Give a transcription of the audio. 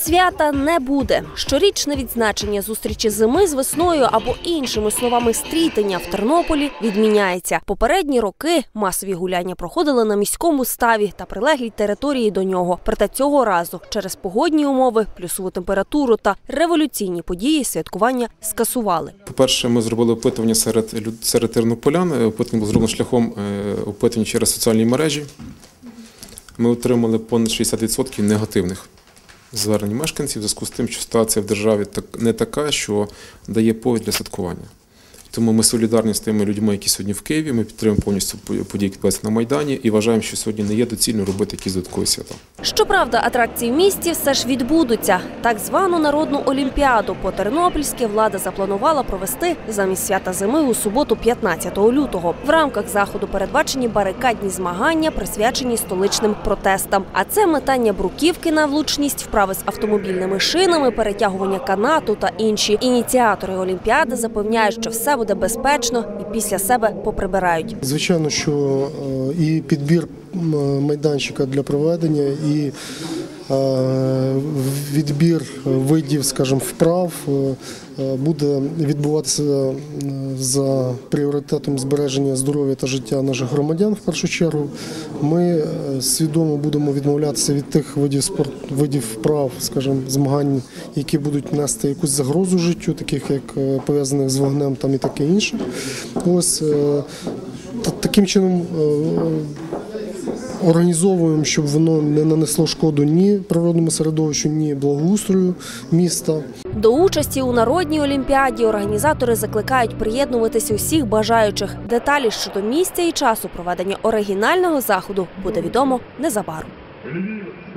Свята не буде. Щорічне відзначення зустрічі зими з весною або іншими словами стрітення в Тернополі відміняється. Попередні роки масові гуляння проходили на міському ставі та прилеглій території до нього. Проте цього разу через погодні умови, плюсову температуру та революційні події святкування скасували. По-перше, ми зробили опитування серед тернополян. Опитування було зроблено шляхом опитування через соціальні мережі. Ми отримали понад 60% негативних звернень мешканців в зв'язку з тим, що ситуація в державі не така, що дає повід для святкування. Тому ми солідарні з тими людьми, які сьогодні в Києві, ми підтримуємо повністю події, які відбуваються на Майдані, і вважаємо, що сьогодні не є доцільно робити якісь додаткові свята. Щоправда, атракції в місті все ж відбудуться. Так звану народну олімпіаду по-тернопільськи влада запланувала провести замість свята зими у суботу 15 лютого. В рамках заходу передбачені барикадні змагання, присвячені столичним протестам. А це метання бруківки на влучність, вправи з автомобільними шинами, перетягування канату та інші. Ініціатори олімпіади запевняють, що все буде безпечно і після себе поприбирають. Звичайно, що і підбір майданчика для проведення, і відбір видів, скажімо, вправ буде відбуватися за пріоритетом збереження здоров'я та життя наших громадян в першу чергу. Ми свідомо будемо відмовлятися від тих видів вправ, скажімо, змагань, які будуть нести якусь загрозу життю, таких як пов'язаних з вогнем там і таке інше. Ось таким чином організовуємо, щоб воно не нанесло шкоду ні природному середовищу, ні благоустрою міста. До участі у народній олімпіаді організатори закликають приєднуватися усіх бажаючих. Деталі щодо місця і часу проведення оригінального заходу буде відомо незабаром.